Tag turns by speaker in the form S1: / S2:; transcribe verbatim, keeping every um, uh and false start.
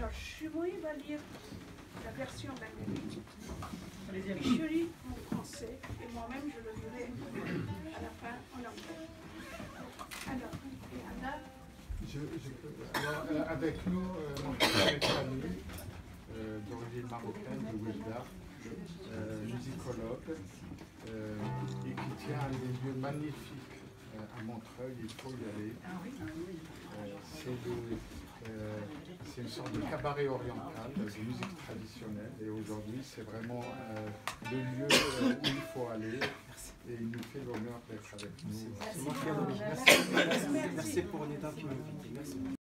S1: Alors, Shumui va lire la version magnétique, Chérie en français, et moi-même je le dirai à la fin en anglais. Alors, et Anna,
S2: je, je peux, alors, euh, avec nous, euh, mon frère est ami, euh, d'origine marocaine, de Ouizdar, euh, musicologue, euh, et qui tient des lieux magnifiques euh, à Montreuil, il faut y aller. Euh, c'est de, euh, c'est une sorte de cabaret oriental, de musique traditionnelle, et aujourd'hui c'est vraiment euh, le lieu euh, où il faut aller, et il nous fait l'honneur d'être avec nous.
S3: Merci, merci, merci pour une étape qui m'invite. Merci.